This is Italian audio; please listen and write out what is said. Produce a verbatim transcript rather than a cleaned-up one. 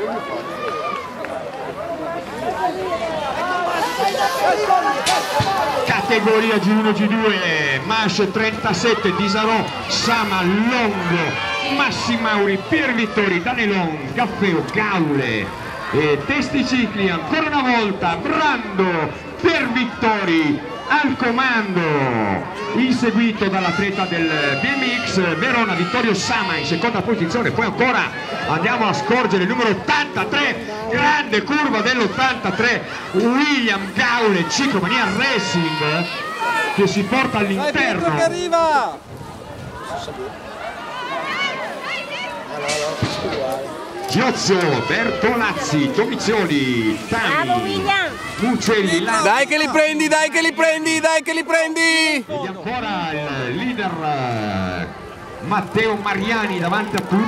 Categoria G uno G due, Manche trentasette, Disarò, Sama, Longo, Massimauri, Pier Vittori, Danelon, Gaffeo, Gaule e Testicicli, ancora una volta Brando, Pier Vittori al comando, inseguito dall'atleta del B M X Verona Vittorio Sama in seconda posizione. Poi ancora andiamo a scorgere il numero ottantatré, grande curva dell'ottantatré, William Gaule, Ciclomania Racing, che si porta all'interno. Che arriva! Giozzo, Bertolazzi, Domizioli, Tani, Mucelli, dai che li prendi, dai che li prendi, dai che li prendi! E ancora il leader Matteo Mariani davanti a tutti.